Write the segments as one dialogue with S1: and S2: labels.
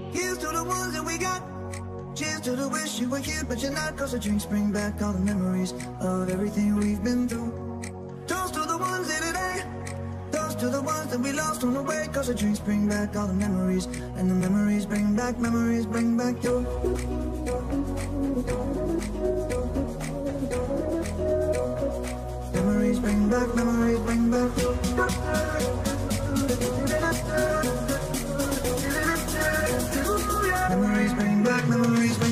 S1: Here's to the ones that we got. Cheers to the wish you were here, but you're not. Cause the drinks bring back all the memories of everything we've been through. Toast to the ones in today. Toast to the ones that we lost on the way. Cause the drinks bring back all the memories. And the memories bring back you. Memories bring back you. Memories bring back you.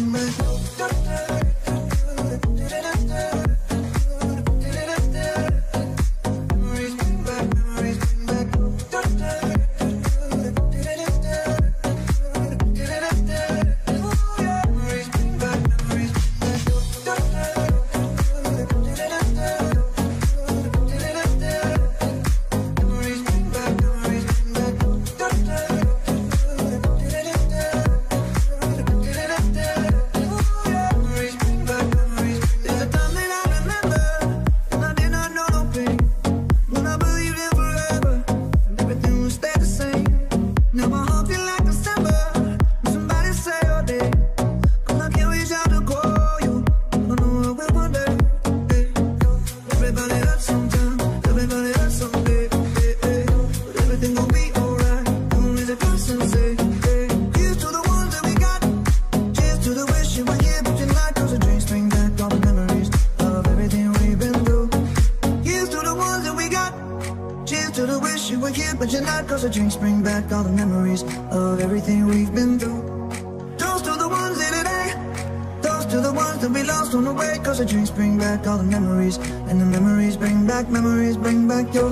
S1: But you're not, cause the drinks bring back all the memories of everything we've been through. Toast to the ones in today. Toast to the ones that we lost on the way. Cause the drinks bring back all the memories. And the memories bring back you. Memories bring back you.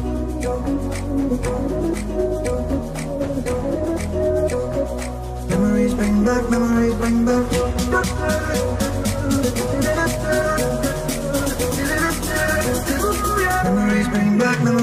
S1: Memories bring back you. Memories bring back you. Memories bring back you.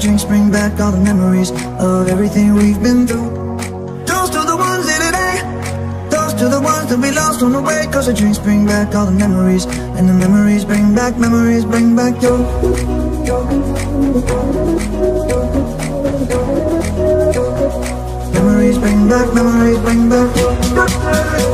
S1: drinks bring back all the memories of everything we've been through. Toast to the ones here today, toast to the ones that we lost on the way. Cause the drinks bring back all the memories, and the memories bring back you. Memories bring back you.